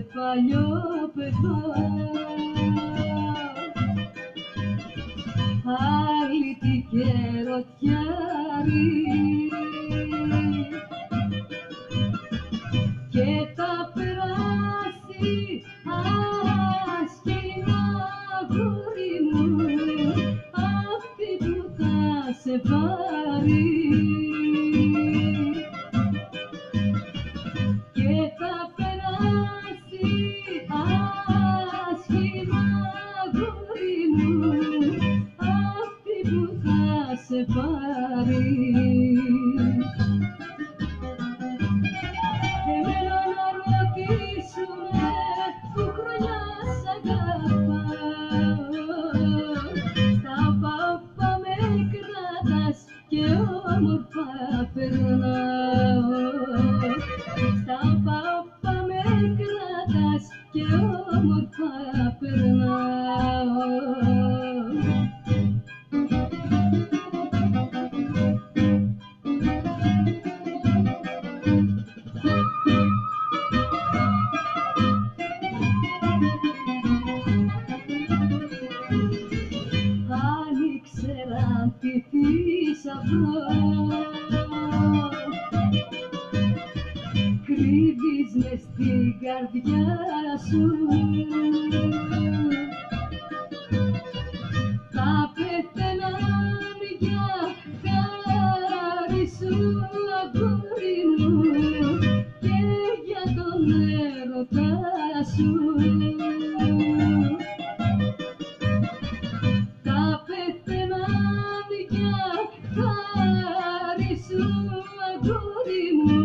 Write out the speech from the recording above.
παλιό παιδό. Άλλη καιροτιάρη και θα περάσει άσχημα αγόρι μου αυτή που θα σε πάρει. Και θα περάσει άσχημα αγόρι μου αυτή που θα σε πάρει. Εμένα να ρωτήσουμε που χρονιά σ' αγαπάω, στα πάπα με κρατάς και όμορφα περνάω. Στα πάπα με κρατάς και όμορφα περνάω. Αν ήξεραν τι θησαυρό κρύβεις μες στην καρδιά σου, θα πέθαιναν για χάρη σου αγόρι μου και για τον έρωτα σου. Θα πέθαιναν για χάρη σου αγόρι μου